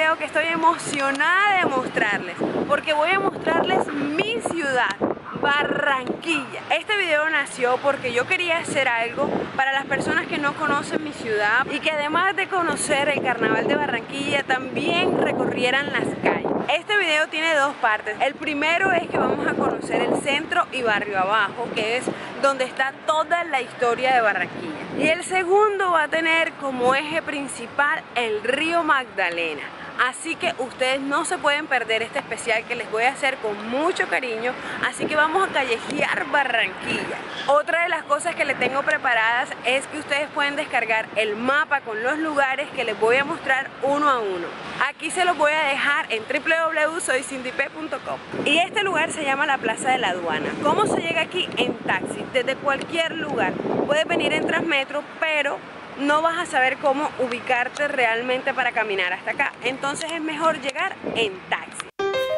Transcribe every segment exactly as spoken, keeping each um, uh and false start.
video que estoy emocionada de mostrarles, porque voy a mostrarles mi ciudad, Barranquilla. Este video nació porque yo quería hacer algo para las personas que no conocen mi ciudad y que además de conocer el carnaval de Barranquilla también recorrieran las calles. Este video tiene dos partes. El primero es que vamos a conocer el centro y barrio abajo, que es donde está toda la historia de Barranquilla. Y el segundo va a tener como eje principal el río Magdalena. Así que ustedes no se pueden perder este especial que les voy a hacer con mucho cariño. Así que vamos a callejear Barranquilla. Otra de las cosas que les tengo preparadas es que ustedes pueden descargar el mapa con los lugares que les voy a mostrar uno a uno. Aquí se los voy a dejar en w w w punto soy cindy p punto com. Y este lugar se llama la Plaza de la Aduana. ¿Cómo se llega aquí? En taxi, desde cualquier lugar. Puedes venir en Transmetro, pero no vas a saber cómo ubicarte realmente para caminar hasta acá. Entonces es mejor llegar en taxi.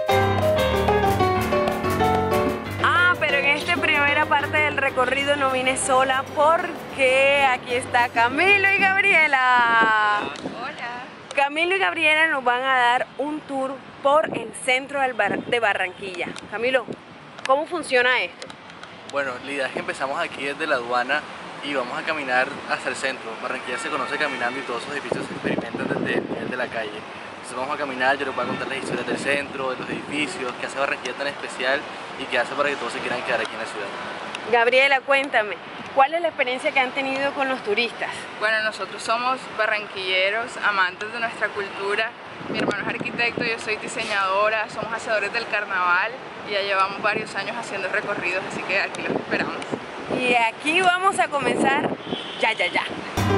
Ah, pero en esta primera parte del recorrido no vine sola porque aquí está Camilo y Gabriela. Hola. Camilo y Gabriela nos van a dar un tour por el centro del bar de Barranquilla. Camilo, ¿cómo funciona esto? Bueno, la idea es que empezamos aquí desde la aduana y vamos a caminar hasta el centro. Barranquilla se conoce caminando y todos esos edificios se experimentan desde el nivel de la calle. Entonces vamos a caminar, yo les voy a contar las historias del centro, de los edificios, qué hace Barranquilla tan especial y qué hace para que todos se quieran quedar aquí en la ciudad. Gabriela, cuéntame, ¿cuál es la experiencia que han tenido con los turistas? Bueno, nosotros somos barranquilleros, amantes de nuestra cultura. Mi hermano es arquitecto, yo soy diseñadora, somos hacedores del carnaval y ya llevamos varios años haciendo recorridos, así que aquí los esperamos. Y aquí vamos a comenzar ya, ya, ya.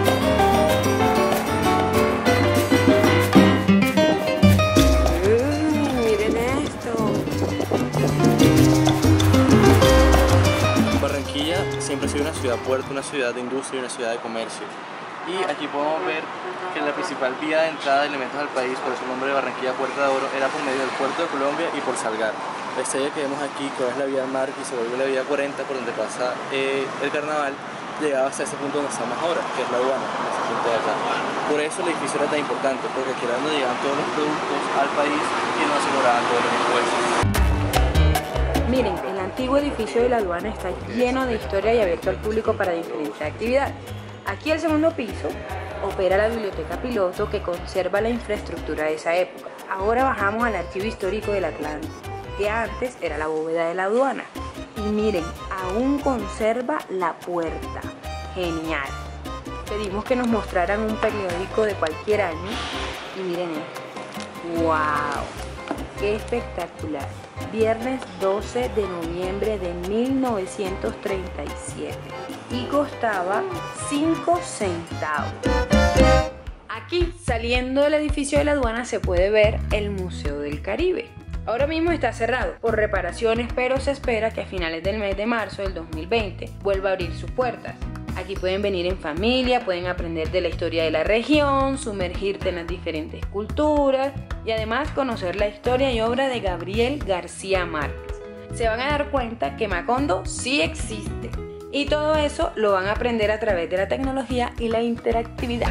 Uh, miren esto. Barranquilla siempre ha sido una ciudad puerto, una ciudad de industria y una ciudad de comercio. Y aquí podemos ver que la principal vía de entrada de elementos al país, por eso el nombre de Barranquilla Puerta de Oro, era por medio del puerto de Colombia y por Salgar. La estrella que vemos aquí, que es la vía Mar y se vuelve la vía cuarenta, por donde pasa eh, el carnaval, llegaba hasta ese punto donde estamos ahora, que es la aduana, en ese punto de acá. Por eso el edificio era tan importante, porque aquí era donde llegaban todos los productos al país y nos aseguraban todos los impuestos. Miren, el antiguo edificio de la aduana está lleno de historia y abierto al público para diferentes actividades. Aquí el segundo piso opera la biblioteca piloto que conserva la infraestructura de esa época. Ahora bajamos al archivo histórico del Atlántico, que antes era la bóveda de la aduana. Y miren, aún conserva la puerta. Genial. Pedimos que nos mostraran un periódico de cualquier año y miren esto. ¡Wow! ¡Qué espectacular! Viernes doce de noviembre de mil novecientos treinta y siete y costaba cinco centavos. Aquí, saliendo del edificio de la aduana, se puede ver el Museo del Caribe. Ahora mismo está cerrado por reparaciones, pero se espera que a finales del mes de marzo del dos mil veinte vuelva a abrir sus puertas. Aquí pueden venir en familia, pueden aprender de la historia de la región, sumergirte en las diferentes culturas y además conocer la historia y obra de Gabriel García Márquez. Se van a dar cuenta que Macondo sí existe y todo eso lo van a aprender a través de la tecnología y la interactividad.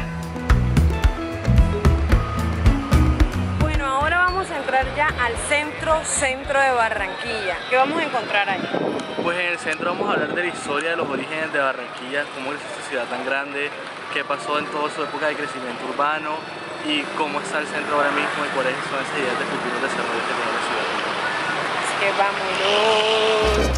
Bueno, ahora vamos a entrar ya al centro, centro de Barranquilla. ¿Qué vamos a encontrar ahí? Pues en el centro vamos a hablar de la historia de los orígenes de Barranquilla, cómo es esta ciudad tan grande, qué pasó en toda su época de crecimiento urbano y cómo está el centro ahora mismo y cuáles son esas ideas de futuro desarrollo que tiene la ciudad. Así que vámonos.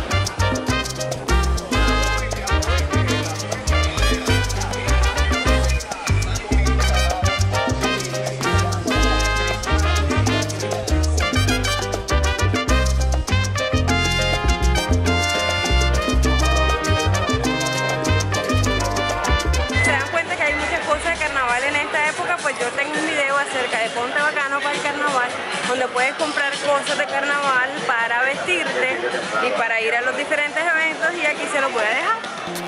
Pues yo tengo un video acerca de Ponte Bacano para el carnaval, donde puedes comprar cosas de carnaval para vestirte y para ir a los diferentes eventos, y aquí se los voy a dejar.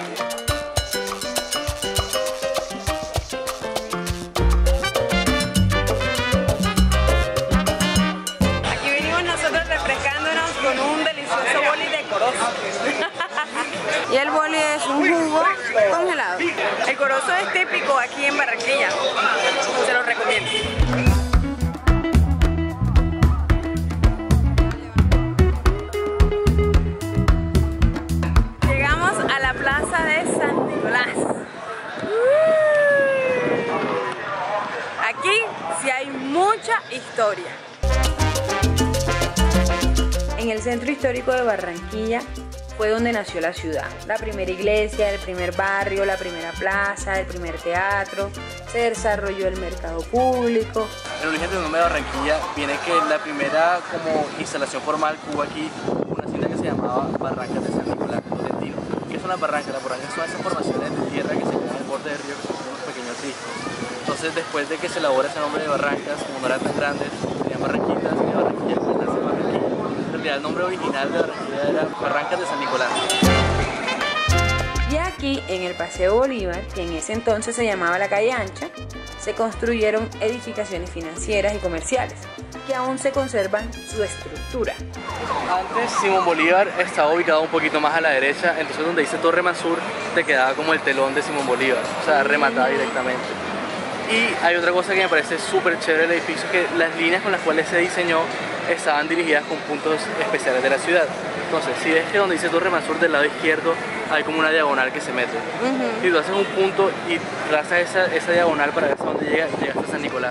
Aquí venimos nosotros refrescándonos con un delicioso boli de corozo. Y el boli es un jugo congelado. El corozo es típico aquí en Barranquilla, se lo recomiendo. historia. En el centro histórico de Barranquilla fue donde nació la ciudad. La primera iglesia, el primer barrio, la primera plaza, el primer teatro, se desarrolló el mercado público. El origen del nombre de Barranquilla viene que la primera como instalación formal que hubo aquí, una cinta que se llamaba Barrancas de San Nicolás de Tolentino. ¿Qué son las barrancas? Las barrancas son esas formaciones de tierra que se quedan en el borde del río, que son unos pequeños riscos. Entonces, después de que se elabora ese nombre de barrancas, como no eran tan grandes, tenían barranquitas y Barranquilla convertirse en Barranquilla. En realidad, el nombre original de Barranquilla era Barrancas de San Nicolás. Y aquí, en el Paseo Bolívar, que en ese entonces se llamaba la Calle Ancha, se construyeron edificaciones financieras y comerciales, que aún se conservan su estructura. Antes Simón Bolívar estaba ubicado un poquito más a la derecha, entonces donde dice Torre Mansur te quedaba como el telón de Simón Bolívar, o sea, rematada directamente. Y hay otra cosa que me parece súper chévere del edificio, que las líneas con las cuales se diseñó estaban dirigidas con puntos especiales de la ciudad. Entonces, si ves que donde dice Torre Mansur del lado izquierdo hay como una diagonal que se mete. Uh-huh. Si tú haces un punto y trazas esa, esa diagonal para ver hasta dónde llega, llegas hasta San Nicolás.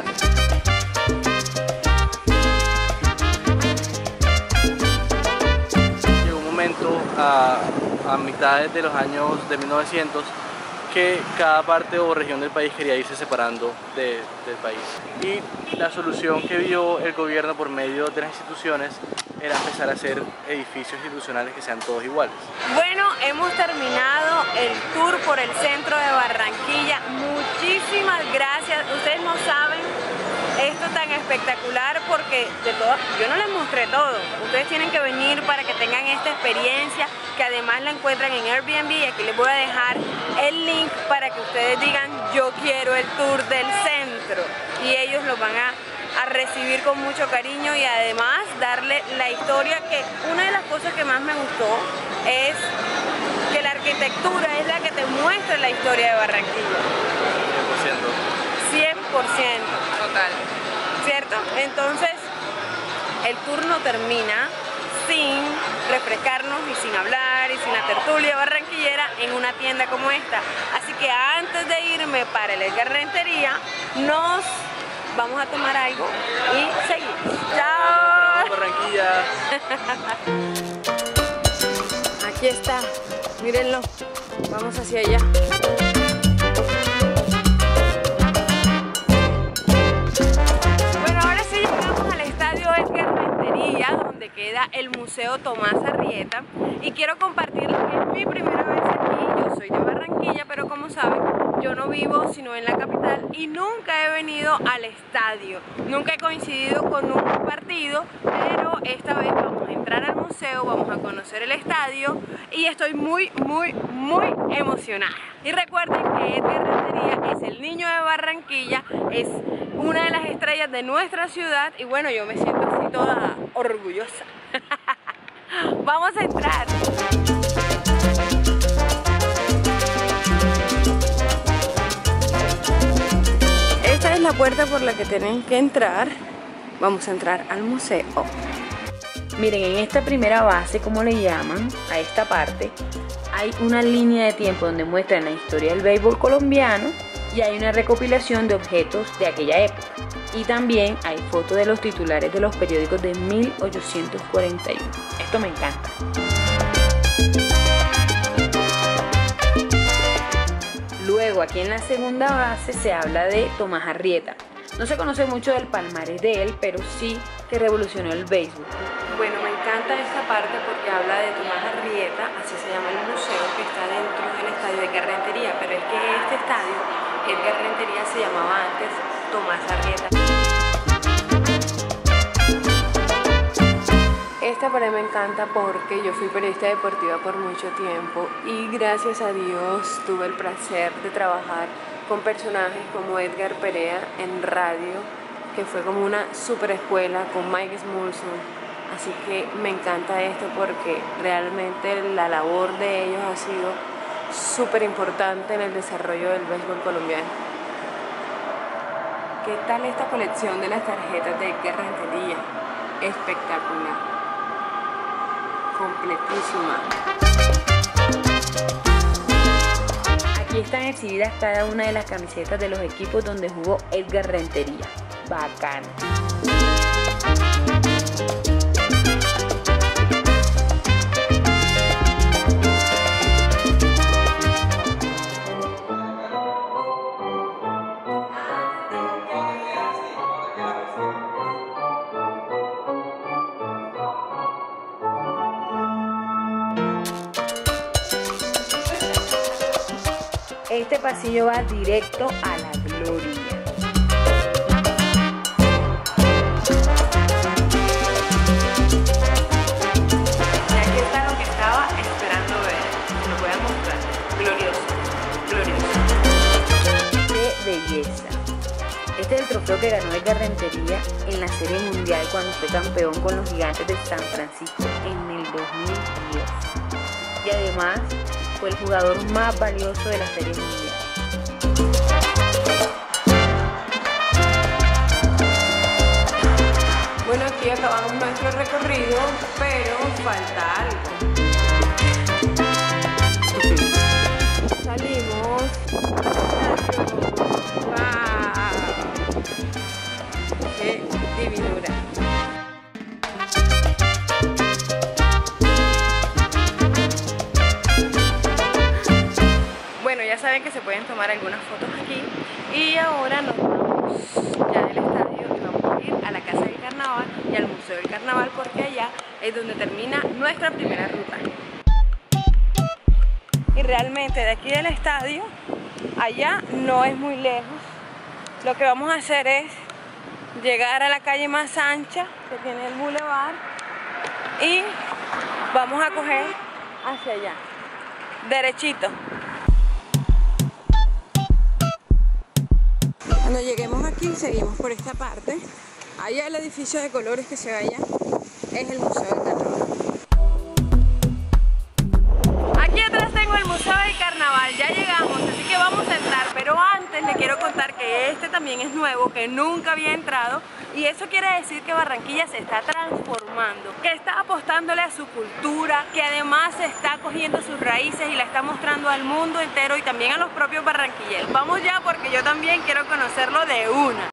Llegó un momento a, a mitades de los años de mil novecientos que cada parte o región del país quería irse separando de, del país. Y la solución que vio el gobierno por medio de las instituciones era empezar a hacer edificios institucionales que sean todos iguales. Bueno, hemos terminado el tour por el centro de Barranquilla. Muchísimas gracias. Ustedes no saben esto tan espectacular porque de todo, yo no les mostré todo. Ustedes tienen que venir para que tengan esta experiencia, que además la encuentran en Airbnb, y aquí les voy a dejar el link para que ustedes digan yo quiero el tour del centro, y ellos lo van a, a recibir con mucho cariño y además darle la historia, que una de las cosas que más me gustó es que la arquitectura es la que te muestra la historia de Barranquilla. cien por ciento. Total. ¿Cierto? Entonces, el tour no termina sin refrescarnos y sin hablar y sin la tertulia barranquillera en una tienda como esta. Así que antes de irme para el Edgar Rentería, nos vamos a tomar algo y seguimos. ¡Chao! Barranquilla. Aquí está, mírenlo. Vamos hacia allá. Donde queda el Museo Tomás Arrieta, y quiero compartirles que es mi primera vez aquí. Yo soy de Barranquilla, pero como saben, yo no vivo sino en la capital y nunca he venido al estadio, nunca he coincidido con un partido, pero esta vez vamos a entrar al museo, vamos a conocer el estadio y estoy muy, muy, muy emocionada. Y recuerden que Edgar Rentería es el niño de Barranquilla, es una de las estrellas de nuestra ciudad y bueno, yo me siento así toda orgullosa. Vamos a entrar. Esta es la puerta por la que tienen que entrar. Vamos a entrar al museo. Miren, en esta primera base, como le llaman a esta parte, hay una línea de tiempo donde muestran la historia del béisbol colombiano y hay una recopilación de objetos de aquella época. Y también hay fotos de los titulares de los periódicos de mil ochocientos cuarenta y uno. Esto me encanta. Luego, aquí en la segunda base se habla de Tomás Arrieta. No se conoce mucho del palmarés de él, pero sí que revolucionó el béisbol. Bueno, me encanta esta parte porque habla de Tomás Arrieta, así se llama el museo que está dentro del estadio de Edgar Rentería, pero es que este estadio, Edgar Rentería, se llamaba antes Tomás Arrieta. Esta para mí me encanta porque yo fui periodista deportiva por mucho tiempo y gracias a Dios tuve el placer de trabajar con personajes como Edgar Perea en radio, que fue como una super escuela con Mike Smulson. Así que me encanta esto porque realmente la labor de ellos ha sido súper importante en el desarrollo del béisbol colombiano. ¿Qué tal esta colección de las tarjetas de Edgar Rentería? Espectacular. Completísima. Aquí están exhibidas cada una de las camisetas de los equipos donde jugó Edgar Rentería. Bacán. Este pasillo va directo a la gloria. Y aquí está lo que estaba esperando ver. Se lo voy a mostrar. Glorioso, glorioso. ¡Qué belleza! Este es el trofeo que ganó Edgar Rentería en la Serie Mundial cuando fue campeón con los Gigantes de San Francisco en el dos mil diez. Y además fue el jugador más valioso de la Serie Mundial. Bueno, aquí acabamos nuestro recorrido, pero falta algo. Salimos. ¡Wow! ¡Qué divinura! Bueno, ya saben que se pueden tomar algunas fotos aquí y ahora nos vamos ya del estadio y vamos a ir a la Casa del Carnaval y al Museo del Carnaval porque allá es donde termina nuestra primera ruta. Y realmente de aquí del estadio allá no es muy lejos. Lo que vamos a hacer es llegar a la calle más ancha que tiene el bulevar y vamos a coger hacia allá, derechito. Cuando lleguemos aquí, seguimos por esta parte. Allá el edificio de colores que se ve allá es el Museo del Carnaval. Aquí atrás tengo el Museo del Carnaval, ya llegamos, así que vamos a entrar. Pero antes le quiero contar que este también es nuevo, que nunca había entrado. Y eso quiere decir que Barranquilla se está transformando, que está apostándole a su cultura, que además está cogiendo sus raíces y la está mostrando al mundo entero y también a los propios barranquilleros. Vamos ya porque yo también quiero conocerlo de una.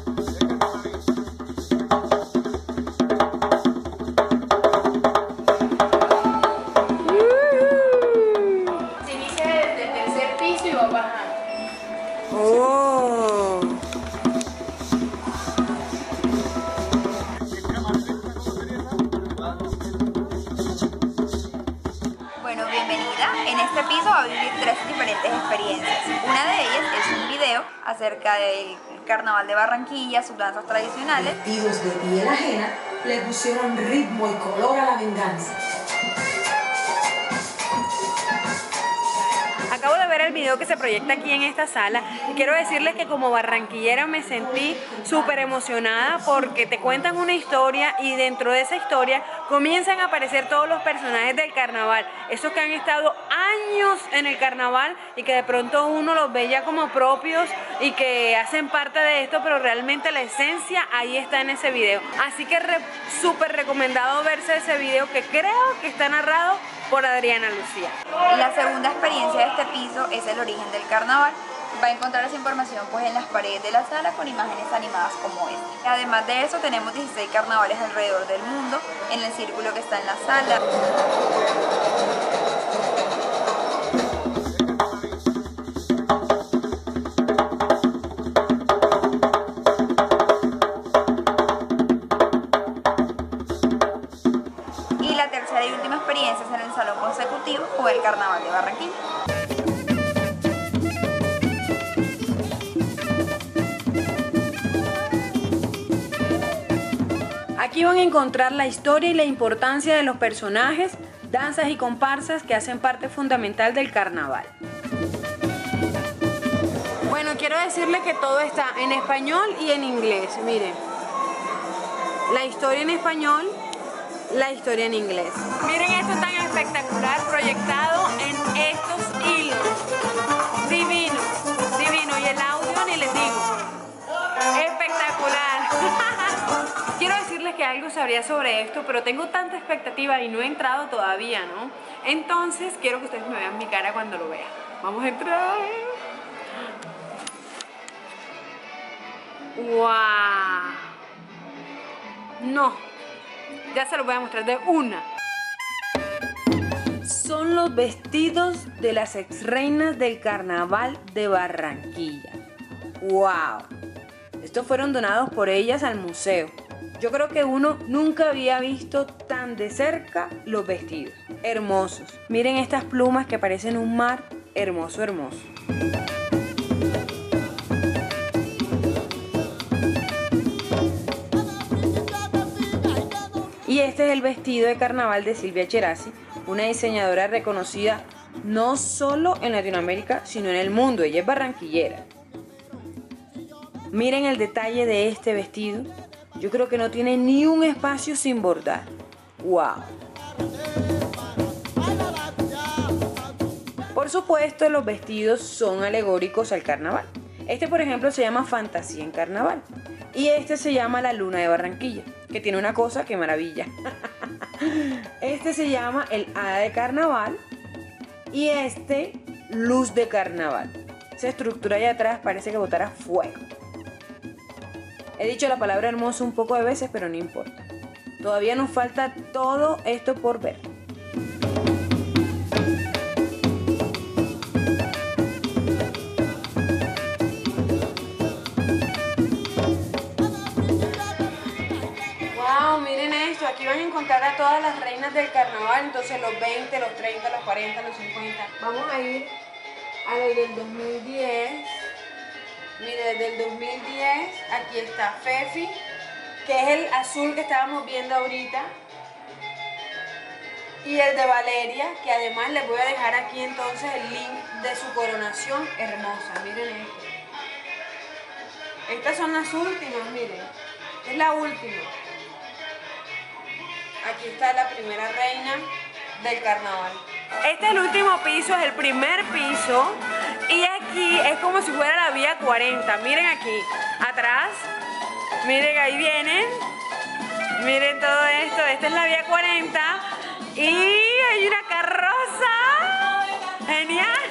Se inicia desde el tercer piso y va bajando. Oh. Bueno, bienvenida. En este piso va a vivir tres diferentes experiencias. Una de ellas es un video acerca del Carnaval de Barranquilla, sus danzas tradicionales. Vestidos de piel ajena, le pusieron ritmo y color a la venganza. Acabo de ver el video que se proyecta aquí en esta sala y quiero decirles que como barranquillera me sentí súper emocionada porque te cuentan una historia y dentro de esa historia comienzan a aparecer todos los personajes del carnaval, esos que han estado años en el carnaval y que de pronto uno los ve ya como propios y que hacen parte de esto, pero realmente la esencia ahí está en ese video. Así que re, súper recomendado verse ese video que creo que está narrado por Adriana Lucía. La segunda experiencia de este piso es el origen del carnaval. Va a encontrar esa información pues en las paredes de la sala con imágenes animadas como esta. Además de eso tenemos dieciséis carnavales alrededor del mundo en el círculo que está en la sala. Y la tercera y última experiencia es en el salón consecutivo o el Carnaval de Barranquilla. Aquí van a encontrar la historia y la importancia de los personajes, danzas y comparsas que hacen parte fundamental del carnaval. Bueno, quiero decirles que todo está en español y en inglés. Miren, la historia en español, la historia en inglés. Miren esto tan espectacular proyectado en estos hilos. Divino, divino. Y el audio ni les digo. Espectacular. Quiero decirles que algo sabría sobre esto, pero tengo tanta expectativa y no he entrado todavía, ¿no? Entonces quiero que ustedes me vean mi cara cuando lo vean. Vamos a entrar. ¡Wow! No, ya se los voy a mostrar de una. Son los vestidos de las ex reinas del carnaval de Barranquilla. ¡Wow! Estos fueron donados por ellas al museo. Yo creo que uno nunca había visto tan de cerca los vestidos. Hermosos. Miren estas plumas que parecen un mar. Hermoso, hermoso. Y este es el vestido de carnaval de Silvia Cherasi, una diseñadora reconocida no solo en Latinoamérica, sino en el mundo. Ella es barranquillera. Miren el detalle de este vestido. Yo creo que no tiene ni un espacio sin bordar. ¡Wow! Por supuesto, los vestidos son alegóricos al carnaval. Este, por ejemplo, se llama Fantasía en Carnaval. Y este se llama La Luna de Barranquilla, que tiene una cosa que maravilla. Este se llama El Hada de Carnaval. Y este, Luz de Carnaval. Esa estructura allá atrás parece que botara fuego. He dicho la palabra hermoso un poco de veces, pero no importa. Todavía nos falta todo esto por ver. Wow, miren esto. Aquí van a encontrar a todas las reinas del carnaval. Entonces los veinte, los treinta, los cuarenta, los cincuenta. Vamos a ir a los del dos mil diez. Mire, desde el dos mil diez, aquí está Fefi, que es el azul que estábamos viendo ahorita. Y el de Valeria, que además les voy a dejar aquí entonces el link de su coronación hermosa. Miren esto. Estas son las últimas, miren. Es la última. Aquí está la primera reina del carnaval. Este es el último piso, es el primer piso. Y aquí es como si fuera la vía cuarenta. Miren aquí, atrás. Miren, ahí vienen. Miren todo esto. Esta es la vía cuarenta. Y hay una carroza. Genial.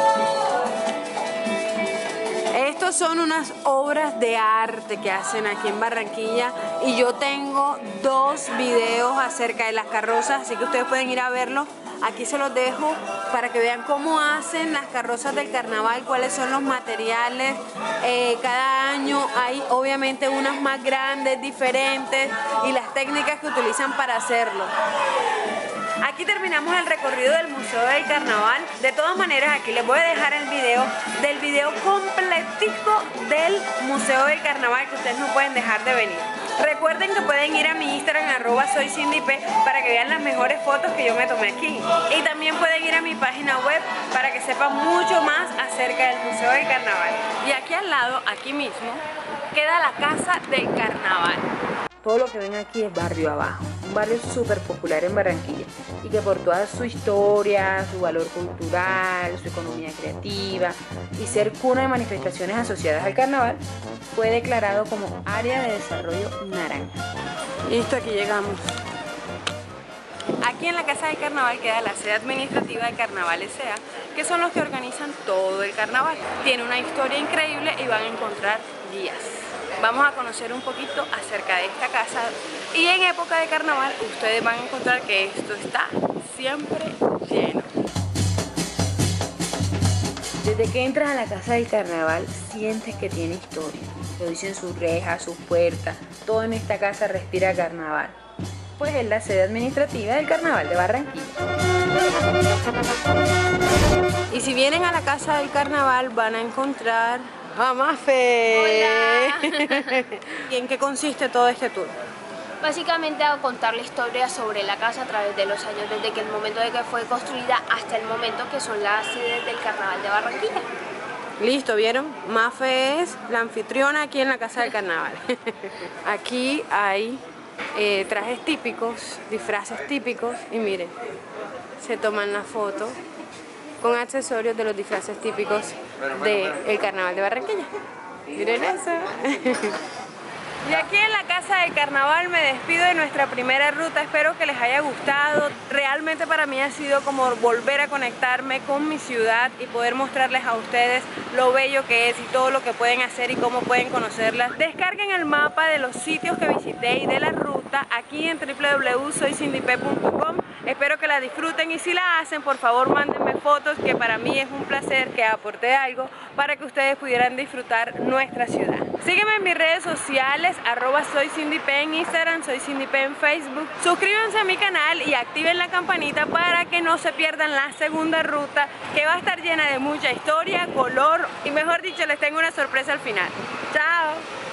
Estos son unas obras de arte que hacen aquí en Barranquilla. Y yo tengo dos videos acerca de las carrozas, así que ustedes pueden ir a verlo. Aquí se los dejo para que vean cómo hacen las carrozas del carnaval, cuáles son los materiales. Eh, cada año hay obviamente unas más grandes, diferentes, y las técnicas que utilizan para hacerlo. Aquí terminamos el recorrido del Museo del Carnaval. De todas maneras, aquí les voy a dejar el video del video completico del Museo del Carnaval, que ustedes no pueden dejar de venir. Recuerden que pueden ir a mi Instagram, arroba soy Cindy P, para que vean las mejores fotos que yo me tomé aquí. Y también pueden ir a mi página web para que sepan mucho más acerca del Museo del Carnaval. Y aquí al lado, aquí mismo, queda la Casa del Carnaval. Todo lo que ven aquí es Barrio Abajo, un barrio súper popular en Barranquilla y que por toda su historia, su valor cultural, su economía creativa y ser cuna de manifestaciones asociadas al carnaval, fue declarado como área de desarrollo naranja. Listo, aquí llegamos. Aquí en la Casa del Carnaval queda la sede administrativa de Carnaval S A, que son los que organizan todo el carnaval. Tiene una historia increíble y van a encontrar guías. Vamos a conocer un poquito acerca de esta casa y en época de carnaval ustedes van a encontrar que esto está siempre lleno. Desde que entras a la Casa del Carnaval sientes que tiene historia. Lo dicen sus rejas, sus puertas, todo en esta casa respira carnaval. Pues es la sede administrativa del Carnaval de Barranquilla. Y si vienen a la Casa del Carnaval van a encontrar a Mafe. Hola. ¿Y en qué consiste todo este tour? Básicamente a contar la historia sobre la casa a través de los años, desde que el momento de que fue construida hasta el momento que son las sedes del Carnaval de Barranquilla. Listo, ¿vieron? Mafe es la anfitriona aquí en la Casa del Carnaval. Aquí hay eh, trajes típicos, disfraces típicos y miren, se toman la foto con accesorios de los disfraces típicos del Carnaval de Barranquilla. Miren eso. Y aquí en la Casa del Carnaval me despido de nuestra primera ruta, espero que les haya gustado. Realmente para mí ha sido como volver a conectarme con mi ciudad y poder mostrarles a ustedes lo bello que es y todo lo que pueden hacer y cómo pueden conocerla. Descarguen el mapa de los sitios que visité y de la ruta aquí en w w w punto soy cindy p punto com. Espero que la disfruten y si la hacen, por favor mándenme fotos, que para mí es un placer que aporte algo para que ustedes pudieran disfrutar nuestra ciudad. Sígueme en mis redes sociales, arroba soy Cindy P en Instagram, soy Cindy P en Facebook. Suscríbanse a mi canal y activen la campanita para que no se pierdan la segunda ruta, que va a estar llena de mucha historia, color y mejor dicho, les tengo una sorpresa al final. ¡Chao!